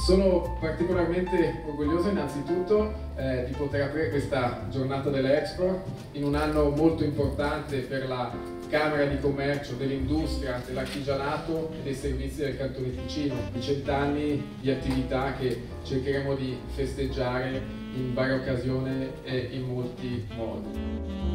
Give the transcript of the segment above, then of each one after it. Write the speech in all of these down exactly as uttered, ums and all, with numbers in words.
Sono particolarmente orgoglioso innanzitutto eh, di poter aprire questa giornata dell'Expo in un anno molto importante per la Camera di Commercio, dell'Industria, dell'Artigianato e dei servizi del Cantone Ticino, di cent'anni di attività che cercheremo di festeggiare in varie occasioni e in molti modi.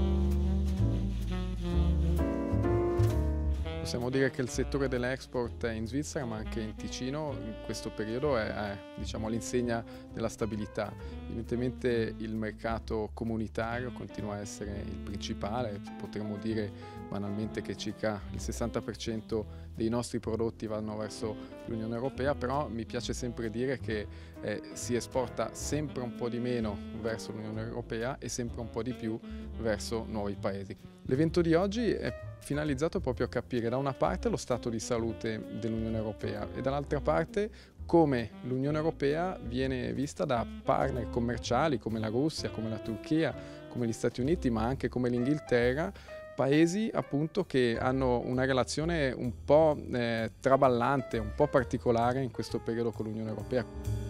Possiamo dire che il settore dell'export in Svizzera, ma anche in Ticino, in questo periodo è, è diciamo, all'insegna della stabilità. Evidentemente il mercato comunitario continua a essere il principale, potremmo dire banalmente che circa il sessanta per cento dei nostri prodotti vanno verso l'Unione Europea, però mi piace sempre dire che eh, si esporta sempre un po' di meno verso l'Unione Europea e sempre un po' di più verso nuovi paesi. L'evento di oggi è finalizzato proprio a capire da una parte lo stato di salute dell'Unione Europea e dall'altra parte come l'Unione Europea viene vista da partner commerciali come la Russia, come la Turchia, come gli Stati Uniti, ma anche come l'Inghilterra, paesi appunto che hanno una relazione un po' eh, traballante, un po' particolare in questo periodo con l'Unione Europea.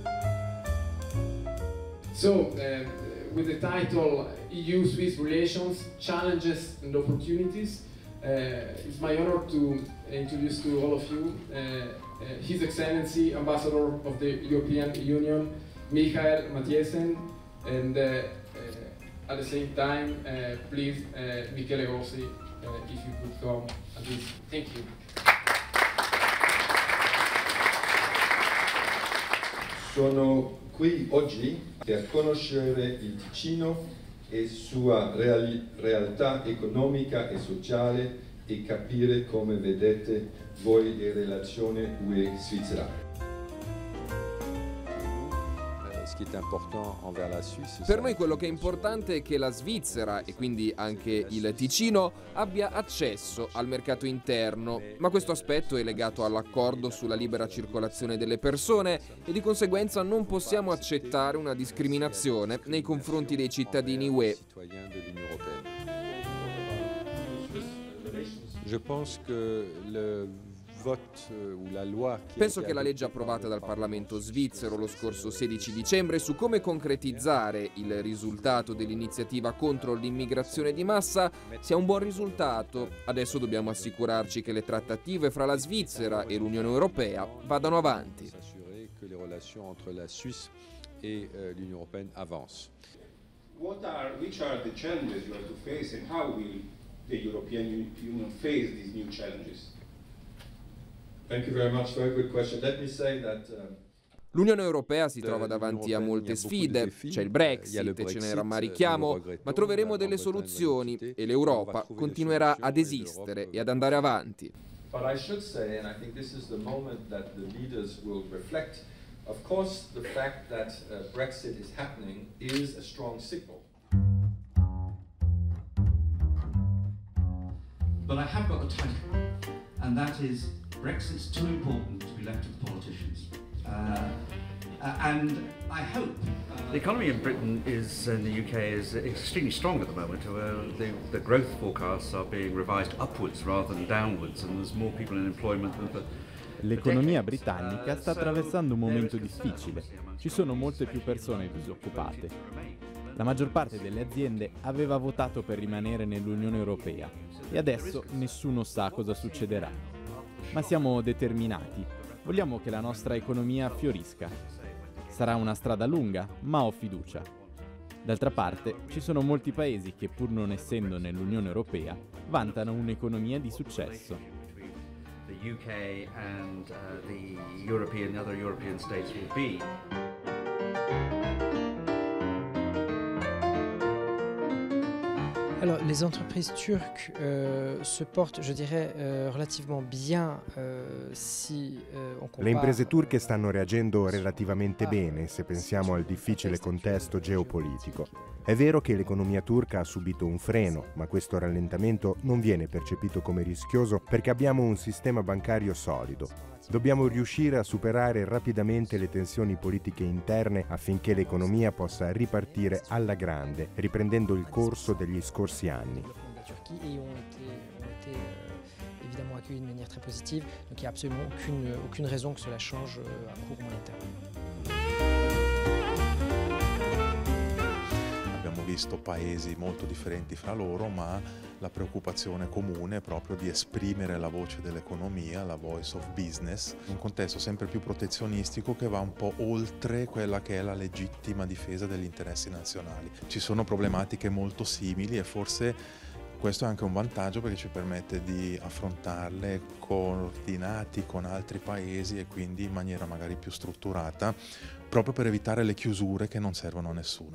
So, uh, with the title E U-Swiss Relations, Challenges and Opportunities, Uh, it's my honor to introduce to all of you uh, uh, His Excellency Ambassador of the European Union, Michael Mathiesen, and uh, uh, at the same time, uh, please, uh, Michele Rossi, uh, if you could come at this. Thank you. Sono qui oggi per conoscere il Ticino e sua reali, realtà economica e sociale e capire come vedete voi le relazioni U E-Svizzera. Per noi quello che è importante è che la Svizzera, e quindi anche il Ticino, abbia accesso al mercato interno, ma questo aspetto è legato all'accordo sulla libera circolazione delle persone e di conseguenza non possiamo accettare una discriminazione nei confronti dei cittadini U E. Je pense que le Penso che la legge approvata dal Parlamento svizzero lo scorso sedici dicembre su come concretizzare il risultato dell'iniziativa contro l'immigrazione di massa sia un buon risultato. Adesso dobbiamo assicurarci che le trattative fra la Svizzera e l'Unione Europea vadano avanti. What are, which are the challenges you have to face and how will the European Union face these new challenges? Thank you very much. Very good question. Let me say that uh... L'Unione Europea si trova davanti a molte sfide, c'è il Brexit e ce ne rammarichiamo, ma troveremo delle soluzioni e l'Europa continuerà ad esistere e ad andare avanti. But I should say, and I think this is the moment that the leaders will reflect, of course the fact that uh, Brexit is happening is a strong signal. But I have got a title, and that is Brexit's too important to be left to the politicians. Uh, uh, and I hope... Uh, the economy in Britain is, and the U K is extremely strong at the moment. Uh, the, the growth forecasts are being revised upwards rather than downwards, and there's more people in employment than the... L'economia britannica sta attraversando un momento difficile. Ci sono molte più persone disoccupate. La maggior parte delle aziende aveva votato per rimanere nell'Unione Europea e adesso nessuno sa cosa succederà. Ma siamo determinati, vogliamo che la nostra economia fiorisca. Sarà una strada lunga, ma ho fiducia. D'altra parte, ci sono molti paesi che, pur non essendo nell'Unione Europea, vantano un'economia di successo. The U K and uh, the European, other European states will be. Alors, les entreprises turques euh, se portent, je dirais, euh, relativement bien euh, si euh, on compare. Le imprese turche stanno reagendo relativamente bene se pensiamo al difficile contesto geopolitico. È vero che l'economia turca ha subito un freno, ma questo rallentamento non viene percepito come rischioso perché abbiamo un sistema bancario solido. Dobbiamo riuscire a superare rapidamente le tensioni politiche interne affinché l'economia possa ripartire alla grande, riprendendo il corso degli scorsi anni. évidemment accueilli de manière très positive, donc il n'y a absolument aucune, aucune raison que cela change à court ou moyen terme. Abbiamo visto paesi molto differenti fra loro, ma la preoccupazione comune è proprio di esprimere la voce dell'economia, la voice of business, in un contesto sempre più protezionistico che va un po' oltre quella che è la legittima difesa degli interessi nazionali. Ci sono problematiche molto simili e forse questo è anche un vantaggio perché ci permette di affrontarle coordinati con altri paesi e quindi in maniera magari più strutturata, proprio per evitare le chiusure che non servono a nessuno.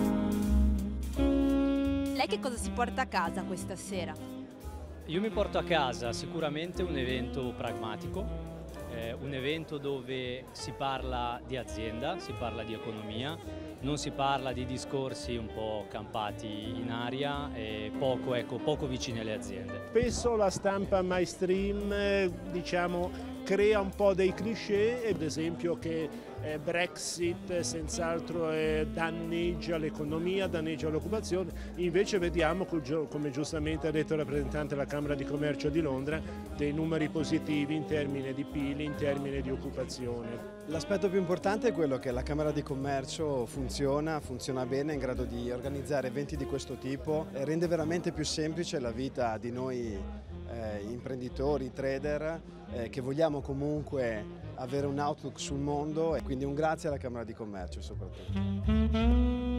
Lei che cosa si porta a casa questa sera? Io mi porto a casa sicuramente un evento pragmatico, eh, un evento dove si parla di azienda, si parla di economia, non si parla di discorsi un po' campati in aria e poco, ecco, poco vicini alle aziende. Spesso la stampa mainstream, diciamo, crea un po' dei cliché, ad esempio che Brexit senz'altro danneggia l'economia, danneggia l'occupazione, invece vediamo, come giustamente ha detto il rappresentante della Camera di Commercio di Londra, dei numeri positivi in termini di P I L, in termini di occupazione. L'aspetto più importante è quello che la Camera di Commercio funziona, funziona bene, è in grado di organizzare eventi di questo tipo e rende veramente più semplice la vita di noi eh, imprenditori, trader, eh, che vogliamo comunque avere un outlook sul mondo e quindi un grazie alla Camera di Commercio soprattutto.